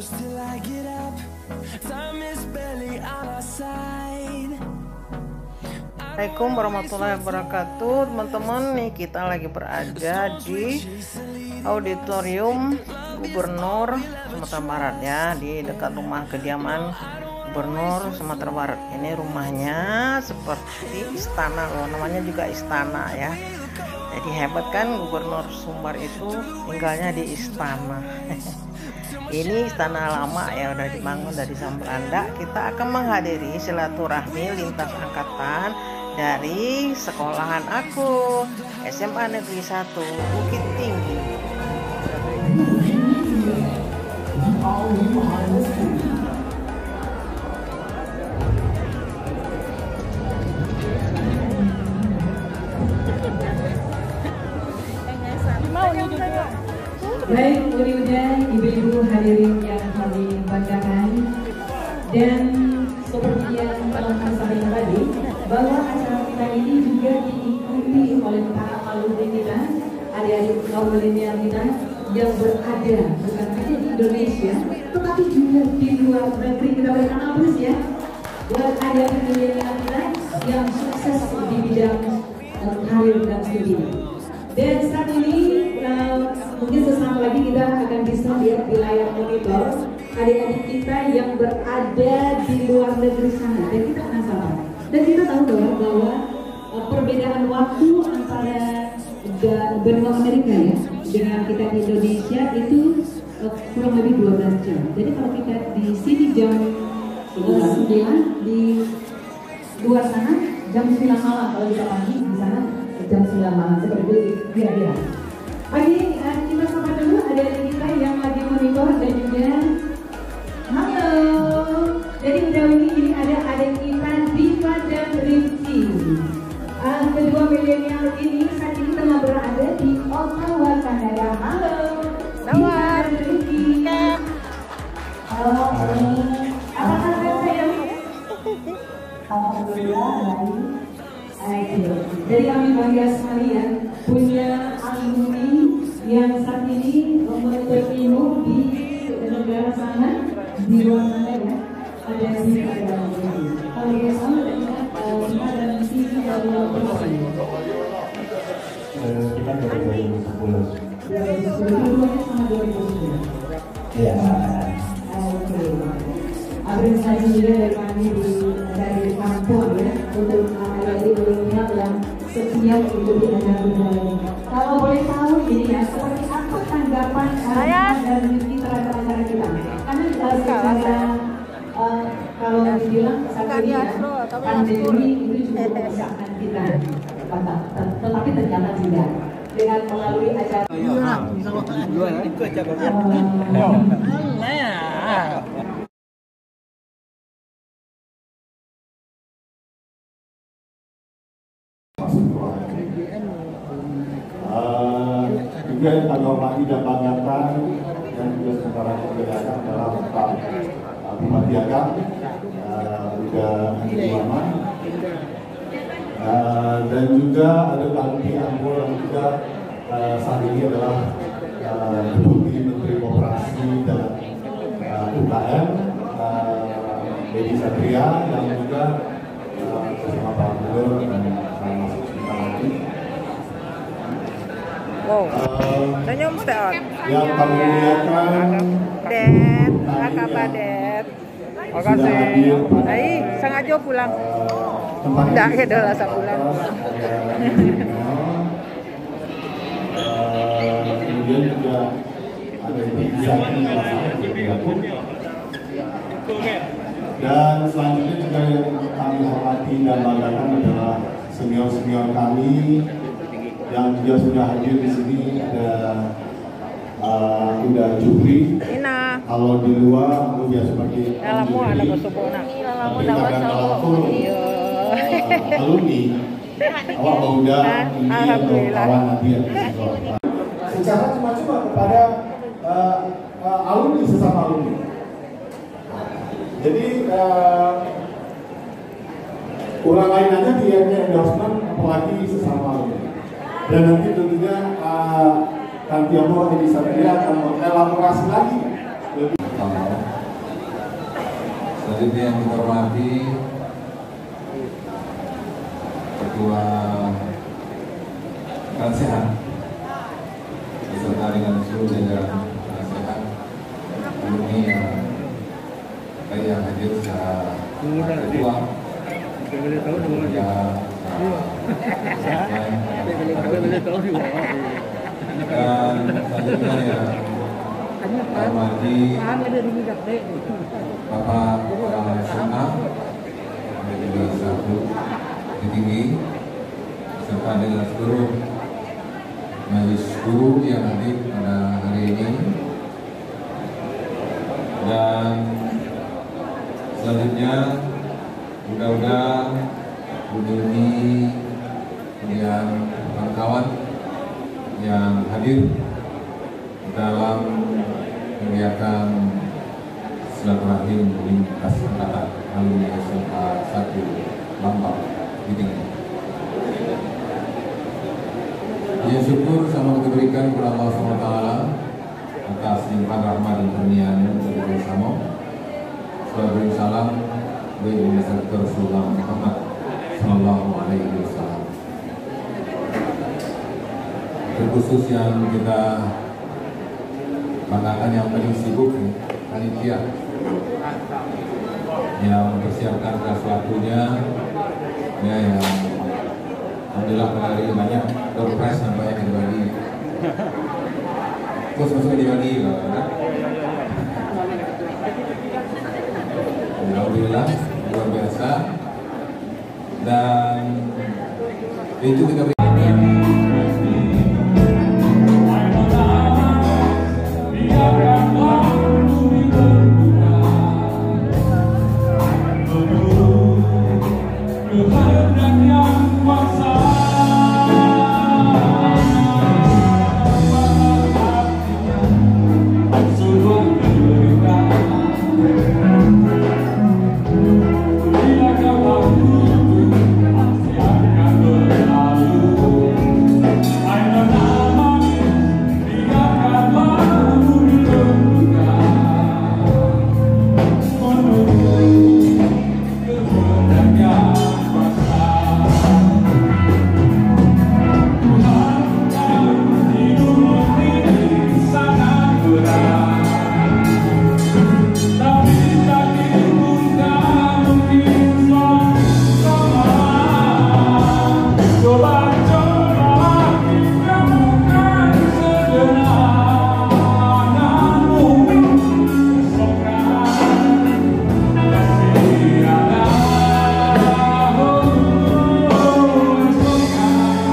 Assalamualaikum warahmatullahi wabarakatuh. Teman-teman, nih kita lagi berada di auditorium Gubernur Sumatera Barat ya, di dekat rumah kediaman Gubernur Sumatera Barat. Ini rumahnya seperti istana loh, namanya juga istana ya. Jadi hebat kan, Gubernur Sumbar itu tinggalnya di istana. Ini istana lama ya, udah dibangun dari zaman Belanda. Kita akan menghadiri silaturahmi lintas angkatan dari sekolahan aku, SMA Negeri 1 Bukit Tinggi. Baik, mudah-mudahan ibu-ibu hadirin yang kami banggakan, dan seperti yang telah kami sampaikan tadi, bahwa acara kita ini juga diikuti oleh para alumni kita, adik-adik kaum milenial kita yang berada bukan hanya di Indonesia, tetapi juga di luar negeri. Kita berikan aplaus ya buat adik-adik milenial kita yang sukses di bidang karir dan studi. Dan saat ini mungkin sesaat lagi kita akan bisa lihat di layar monitor adik-adik kita yang berada di luar negeri sana, dan kita penasaran. Dan kita tahu bahwa perbedaan waktu antara benua Amerika ya dengan kita di Indonesia itu kurang lebih 12 jam. Jadi kalau kita di sini jam 9, di luar sana jam 9 malam, kalau kita pagi di sana jam 9 malam, seperti itu dia. Pagi kita sapa dulu ada kita yang lagi monitor dan juga halo. Jadi ini ada kita Diva dan Rizky. Kedua milenial ini saat ini tengah berada di Ottawa, Kanada. Halo. Diva dan Rizky. Halo. Apa kabar sayang? Alhamdulillah baik. Jadi kami bangga sekali ya punya alumni yang saat ini menuntut ilmu di negara sana, di luar sana ya. Ada di dalam negeri. Kalau kita sama dengan kita dan sisi dari luar negeri. Kita dari 2010. 2010 sama 2010. Iya. Oke. Apresiasi juga dari kami dari kampung ya untuk adik-adik milenial yang setia mengikuti acara budaya ini. Kalau boleh tahu ini ya, seperti apa tanggapan dan Rizky terhadap acara kita? Karena secara kalau dibilang saat ini ya, pandemi itu juga memisahkan kita, tetapi ternyata tidak. Dengan melalui acara juga yang kami hormati dan banggakan dan juga sementara keberadaan adalah Pak Bupati Agam, juga Andi Ulama, dan juga ada Pak Luki Ambul yang juga saat ini adalah Deputi Menteri Koperasi dan UKM, Dedi Satria, yang juga bersama Pak Gubernur dan masuk sebentar lagi. Wow, senyum Steon. Yang kami muliakan Det, kakak Badet. Makasih. Hai, sengaja pulang. Enggak ya, udah rasa pulang. Kemudian juga ada dan selanjutnya juga yang kami hormati dan banggakan adalah senior-senior kami yang juga sudah hadir di sini. Ada Indah Jupri. Ina. Kalau di luar lu biasa sebagai Alamu ada bersobona. Alamu alumni. Awak udah ini atau kawan nanti ya. Secara cuma-cuma kepada alumni, sesama alumni. Jadi ulang lain aja di endorsement, apalagi sesama alumni. Dan nanti tentunya Kantiamo Edi Satria akan mengelaborasi lagi lebih. Selanjutnya yang kita hormati Ketua Penasehat beserta dengan seluruh jajaran penasehat alumni yang hadir secara ketua dan selanjutnya ya hormati Bapak Kepala Senat dan juga satu tinggi serta dengan seluruh majelis guru yang hadir pada hari ini. Dan selanjutnya mudah-mudahan Budi kemudian kawan-kawan yang hadir dalam kegiatan silaturahim lintas angkatan alumni SMA 1 Lambang Giting. Puji syukur sama kita berikan kepada Allah SWT atas limpahan rahmat dan kurnia-Nya untuk kita bersama. Salawat salam bagi Rasulullah Muhammad Sallallahu Alaihi Wasallam. Terkhusus yang kita banggakan yang paling sibuk panitia yang mempersiapkan sesuatunya ya, yang alhamdulillah hari banyak doorpress sampai yang dibagi terus masuk dibagi loh ya. Alhamdulillah luar biasa dan itu kita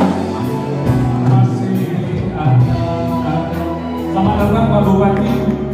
Selamat datang Pak Bupati.